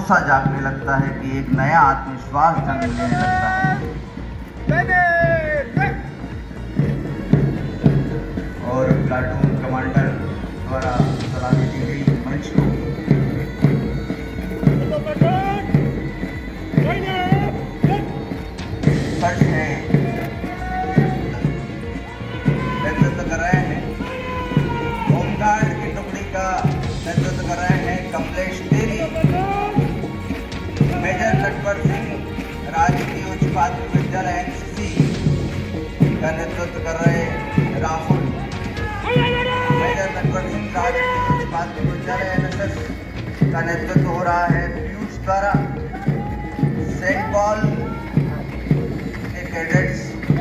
भरोसा जागने लगता है कि एक नया आत्मविश्वास जन्म लेने लगता है। और प्लाटून कमांडर द्वारा सलामी दी गई मंच को फर्ज है नेतृत्व कर रहे हैं। होमगार्ड की टुकड़ी का नेतृत्व कर रहे हैं कमलेश तेली। मेजर नटवर सिंह राजकीय उच्च माध्यमिक विद्यालय NCC का नेतृत्व कर रहे राहुल। मेजर नटवर सिंह राजकीय उच्च माध्यमिक विद्यालय NSS का नेतृत्व हो रहा है पीयूष द्वारा। सेंट पॉल के कैडेट्स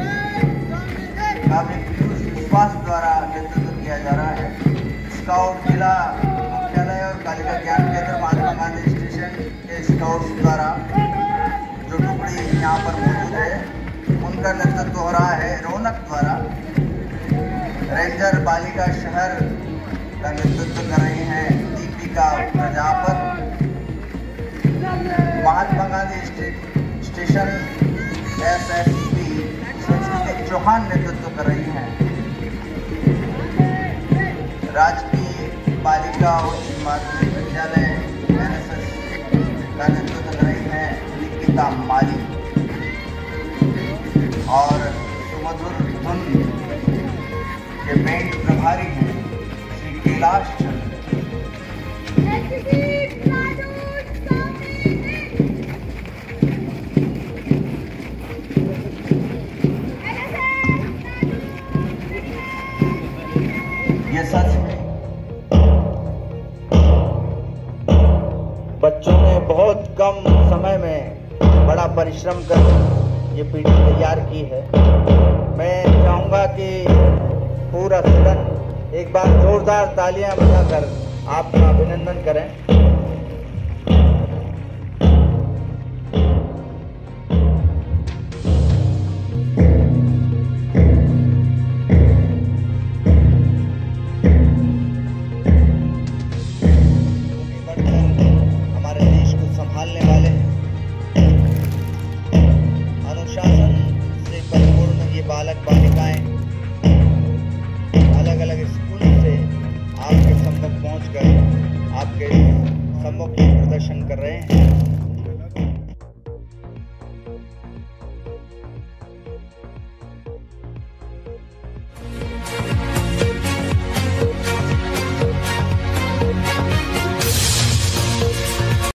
का भी पीयूष विश्वास द्वारा नेतृत्व किया जा रहा है। स्काउट जिला मुख्यालय और बालिका ज्ञान केंद्र महात्मा गांधी स्टेशन के स्काउट्स द्वारा जो टुकड़ी यहाँ पर मौजूद है उनका नेतृत्व हो रहा है रौनक द्वारा। रेंजर बालिका शहर का नेतृत्व कर रही हैं दीपिका प्रजापत। महात्मा गांधी स्टेशन SSP संस्कृति चौहान नेतृत्व कर रही हैं। राजकीय बालिका उच्च माध्यमिक विद्यालय NSS का नेतृत्व कर रही हैं निकिता माली। और सुमधुर धुन के बैंड प्रभारी हैं श्री कैलाश चंद्र। ये सच है, बच्चों ने बहुत कम समय में बड़ा परिश्रम कर ये पीढ़ी तैयार की है। मैं चाहूँगा कि पूरा सदन एक बार जोरदार तालियां बजाकर आपका अभिनंदन करें।